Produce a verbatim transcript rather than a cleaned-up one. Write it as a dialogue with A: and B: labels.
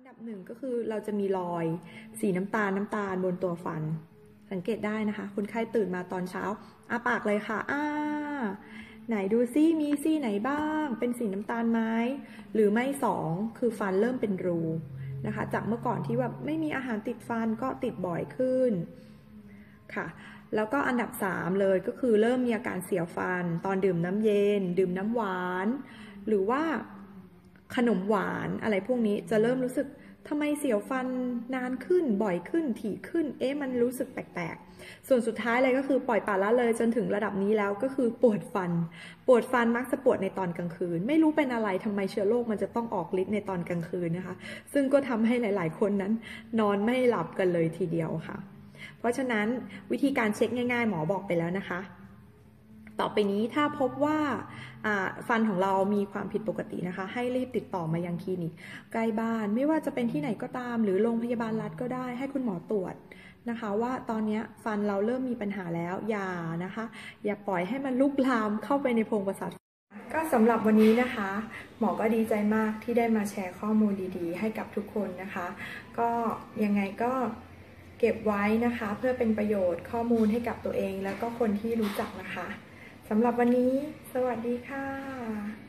A: อันดับหนึ่งก็คือเราจะมีรอยสีน้ำตาลน้ำตาลบนตัวฟันสังเกตได้นะคะคนไข้ตื่นมาตอนเช้าอ้าปากเลยค่ะอ้าไหนดูซิมีซี่ไหนบ้างเป็นสีน้ำตาลไหมหรือไม่สองคือฟันเริ่มเป็นรูนะคะจากเมื่อก่อนที่แบบไม่มีอาหารติดฟันก็ติดบ่อยขึ้นค่ะแล้วก็อันดับสามเลยก็คือเริ่มมีอาการเสียวฟันตอนดื่มน้ำเย็นดื่มน้ำหวานหรือว่าขนมหวานอะไรพวกนี้จะเริ่มรู้สึกทำไมเสียวฟันนานขึ้นบ่อยขึ้นถี่ขึ้นเอ๊ะมันรู้สึกแปลกๆส่วนสุดท้ายเลยก็คือปล่อยปละละเลยจนถึงระดับนี้แล้วก็คือปวดฟันปวดฟันมักจะปวดในตอนกลางคืนไม่รู้เป็นอะไรทำไมเชื้อโรคมันจะต้องออกฤทธิ์ในตอนกลางคืนนะคะซึ่งก็ทำให้หลายๆคนนั้นนอนไม่หลับกันเลยทีเดียวค่ะเพราะฉะนั้นวิธีการเช็คง่ายๆหมอบอกไปแล้วนะคะต่อไปนี้ถ้าพบว่าฟันของเรามีความผิดปกตินะคะให้รีบติดต่อมายังคลินิกใกล้บ้านไม่ว่าจะเป็นที่ไหนก็ตามหรือโรงพยาบาลรัฐก็ได้ให้คุณหมอตรวจนะคะว่าตอนนี้ฟันเราเริ่มมีปัญหาแล้วอย่านะคะอย่าปล่อยให้มันลุกลามเข้าไปในโพรงประสาทก็สำหรับวันนี้นะคะหมอก็ดีใจมากที่ได้มาแชร์ข้อมูลดีๆให้กับทุกคนนะคะก็ยังไงก็เก็บไว้นะคะเพื่อเป็นประโยชน์ข้อมูลให้กับตัวเองแล้วก็คนที่รู้จักนะคะสำหรับวันนี้สวัสดีค่ะ